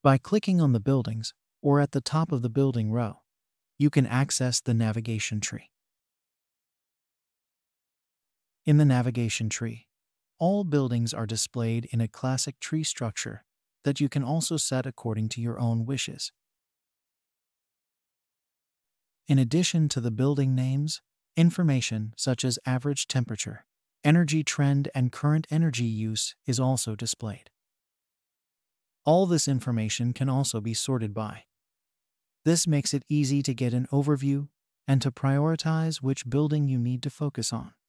By clicking on the buildings or at the top of the building row, you can access the navigation tree. In the navigation tree, all buildings are displayed in a classic tree structure that you can also set according to your own wishes. In addition to the building names, information such as average temperature, energy trend, and current energy use is also displayed. All this information can also be sorted by. This makes it easy to get an overview and to prioritize which building you need to focus on.